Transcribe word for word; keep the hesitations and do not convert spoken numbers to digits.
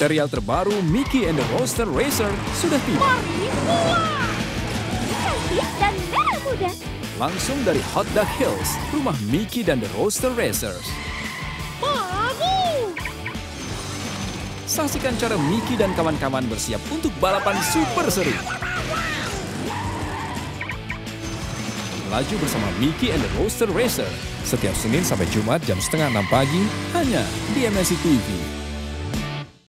Serial terbaru Mickey and the Roadster Racer sudah tiba. Mari mulai! Cantik dan merah muda. Langsung dari Hot Duck Hills, rumah Mickey dan the Roadster Racers. Bagus! Saksikan cara Mickey dan kawan-kawan bersiap untuk balapan super seru. Laju bersama Mickey and the Roadster Racer setiap Senin sampai Jumat jam setengah enam pagi hanya di M N C T V.